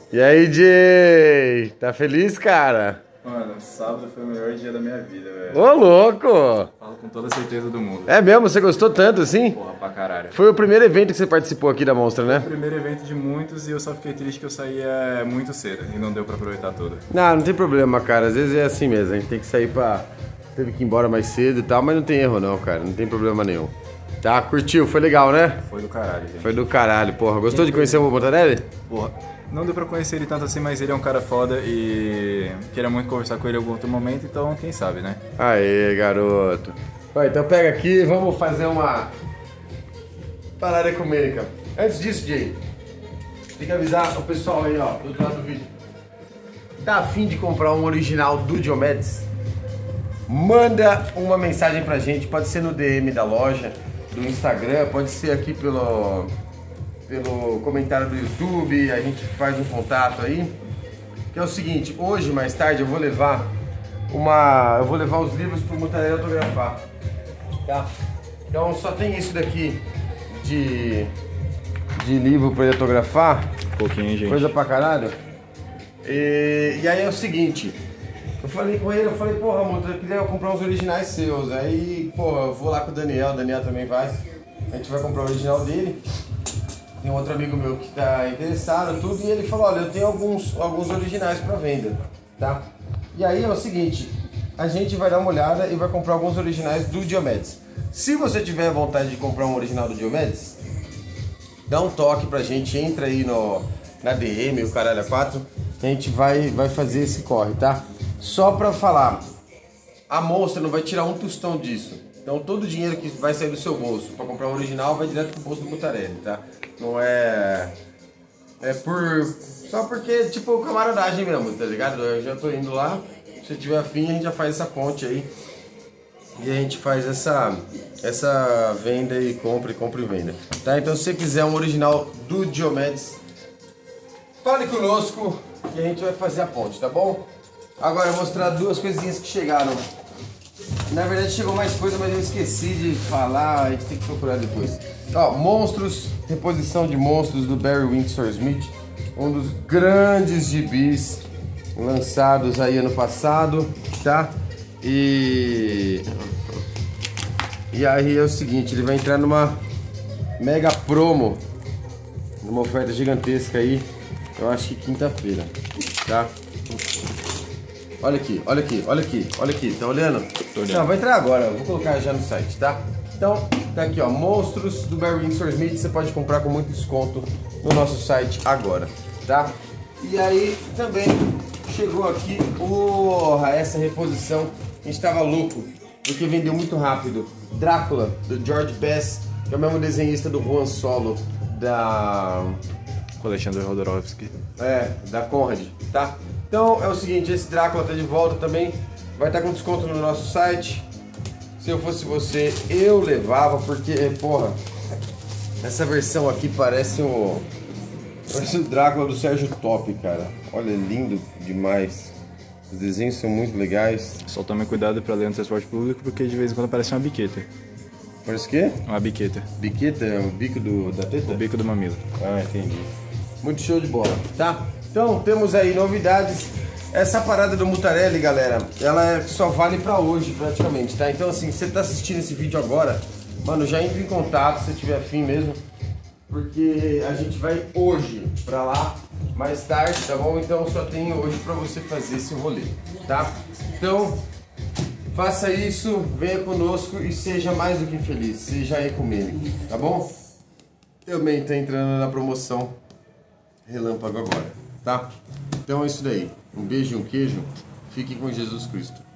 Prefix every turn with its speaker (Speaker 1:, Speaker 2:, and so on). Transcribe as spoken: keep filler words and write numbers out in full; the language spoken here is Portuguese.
Speaker 1: E aí, Jay? Tá feliz, cara?
Speaker 2: Mano, sábado foi o melhor dia da minha vida, velho.
Speaker 1: Ô, louco!
Speaker 2: Falo com toda a certeza do mundo.
Speaker 1: É mesmo? Você gostou tanto assim?
Speaker 2: Porra, pra caralho.
Speaker 1: Foi o primeiro evento que você participou aqui da Monstra, né?
Speaker 2: Foi o primeiro evento de muitos e eu só fiquei triste que eu saía muito cedo e não deu pra aproveitar tudo.
Speaker 1: Não, não tem problema, cara. Às vezes é assim mesmo. A gente tem que sair pra... Teve que ir embora mais cedo e tal, mas não tem erro não, cara. Não tem problema nenhum. Tá? Curtiu? Foi legal, né?
Speaker 2: Foi do caralho, gente.
Speaker 1: Foi do caralho, porra. Gostou de conhecer o Mutarelli?
Speaker 2: Porra, não deu pra conhecer ele tanto assim, mas ele é um cara foda e queria muito conversar com ele em algum outro momento, então quem sabe, né?
Speaker 1: Aê, garoto. Vai, então pega aqui e vamos fazer uma parada ecumênica. Antes disso, Jay, tem que avisar o pessoal aí, ó, do outro lado do vídeo. Tá afim de comprar um original do Diomedes? Manda uma mensagem pra gente, pode ser no D M da loja, do Instagram, pode ser aqui pelo, pelo comentário do YouTube, a gente faz um contato aí. Que é o seguinte, hoje mais tarde eu vou levar uma, eu vou levar os livros pro Mutarelli autografar, tá? Então só tem isso daqui de, de livro pra ele autografar,
Speaker 2: Um pouquinho, gente.
Speaker 1: coisa pra caralho. E, e aí é o seguinte, eu falei com ele, eu falei, porra, Muta, eu queria comprar uns originais seus. Aí, porra, eu vou lá com o Daniel, o Daniel também vai. A gente vai comprar o original dele. Tem um outro amigo meu que tá interessado, tudo, e ele falou, olha, eu tenho alguns, alguns originais pra venda, tá? E aí é o seguinte, a gente vai dar uma olhada e vai comprar alguns originais do Diomedes. Se você tiver vontade de comprar um original do Diomedes, dá um toque pra gente, entra aí no, na D M, o caralho a quatro, a gente vai, vai fazer esse corre, tá? Só pra falar, a Monstra não vai tirar um tostão disso. Então todo o dinheiro que vai sair do seu bolso pra comprar um original vai direto pro bolso do Mutarelli, tá? Não é... É por... Só porque, tipo, camaradagem mesmo, tá ligado? Eu já tô indo lá, se tiver afim a gente já faz essa ponte aí. E a gente faz essa, essa venda e compra, e compra e venda. Tá? Então se você quiser um original do Diomedes, fale conosco que a gente vai fazer a ponte, tá bom? Agora eu vou mostrar duas coisinhas que chegaram. Na verdade chegou mais coisa, mas eu esqueci de falar, a gente tem que procurar depois. Ó, Monstros, reposição de Monstros do Barry Windsor Smith, um dos grandes gibis lançados aí ano passado, tá? E e aí é o seguinte, ele vai entrar numa mega promo, numa oferta gigantesca aí, eu acho que quinta-feira, tá? Olha aqui, olha aqui, olha aqui, olha aqui, tá olhando?
Speaker 2: Tô olhando.
Speaker 1: Não, vai entrar agora, vou colocar já no site, tá? Então, tá aqui, ó, Monstros do Barry Windsor Smith, você pode comprar com muito desconto no nosso site agora, tá? E aí, também chegou aqui, porra, essa reposição, a gente tava louco, porque vendeu muito rápido. Drácula, do George Bass, que é o mesmo desenhista do Juan Solo, da...
Speaker 2: Com o Alexandre Rodorovsky.
Speaker 1: É, da Conrad, tá? Então é o seguinte, esse Drácula tá de volta também, vai estar com desconto no nosso site. Se eu fosse você, eu levava, porque, porra, essa versão aqui parece o, parece o Drácula do Sérgio Top, cara. Olha, lindo demais. Os desenhos são muito legais.
Speaker 2: Só tome cuidado pra ler no transporte público, porque de vez em quando parece uma biqueta.
Speaker 1: Parece o quê?
Speaker 2: Uma biqueta.
Speaker 1: Biqueta? É o bico do, da teta?
Speaker 2: O bico do mamilo.
Speaker 1: Ah, entendi. Muito show de bola, tá? Então, temos aí novidades. Essa parada do Mutarelli, galera, ela só vale pra hoje, praticamente, tá? Então, assim, se você tá assistindo esse vídeo agora, mano, já entre em contato se tiver afim mesmo, porque a gente vai hoje pra lá, mais tarde, tá bom? Então, só tem hoje pra você fazer esse rolê, tá? Então, faça isso, venha conosco e seja mais do que feliz, seja ecumênico, tá bom? Também tá entrando na promoção Relâmpago agora, tá? Então é isso daí. Um beijo e um queijo. Fiquem com Jesus Cristo.